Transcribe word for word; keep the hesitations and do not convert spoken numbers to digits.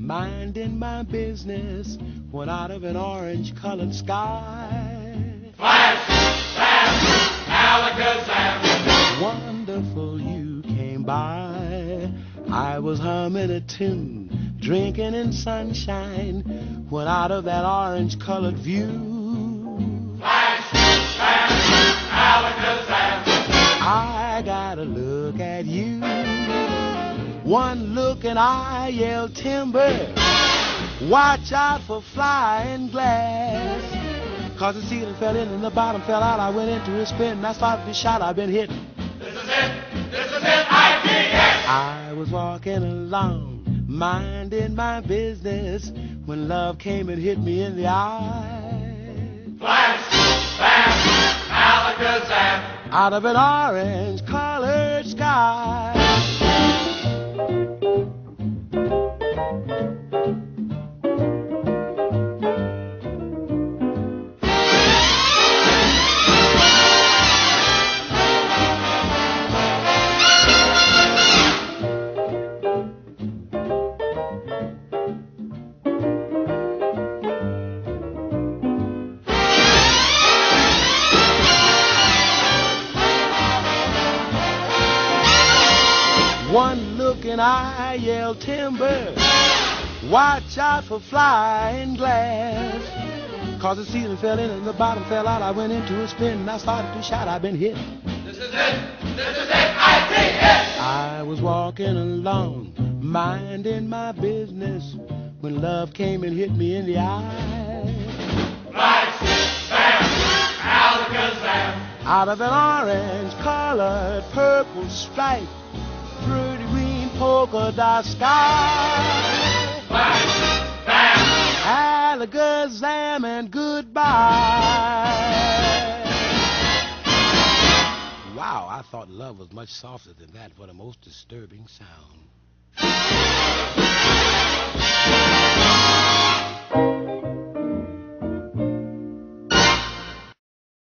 minding my business, when out of an orange-colored sky, flash, bam, alakazam, wonderful you came by. I was humming a tune, drinking in sunshine, when out of that orange-colored view, flash, bam, alakazam, I got a look at you. One look and I yelled timber, watch out for flying glass. Cause the ceiling fell in and the bottom fell out. I went into a spin and I started to shout, I've been hit. this is it, this is it, I P S. I was walking along, minding my business, when love came and hit me in the eye. Flash, bam, alakazam, Out of an orange-colored sky. One look and I yelled timber, watch out for flying glass. Cause the ceiling fell in and the bottom fell out. I went into a spin and I started to shout, I've been hit. this is it, this is it, I P S. I was walking along, minding my business, when love came and hit me in the eye. Flash, bam, alakazam, Out of an orange-colored purple stripe, pretty green polka dot sky. flash, bam, Alakazam and goodbye. Wow, I thought love was much softer than that. What a most disturbing sound.